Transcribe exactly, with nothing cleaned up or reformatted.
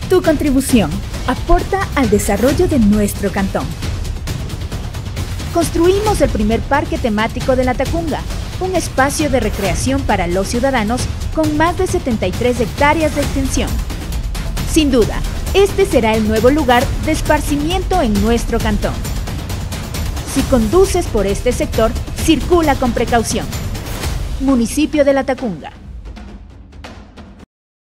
Tu contribución aporta al desarrollo de nuestro cantón. Construimos el primer parque temático de La Tacunga, un espacio de recreación para los ciudadanos con más de setenta y tres hectáreas de extensión. Sin duda, este será el nuevo lugar de esparcimiento en nuestro cantón. Si conduces por este sector, circula con precaución. Municipio de La Tacunga.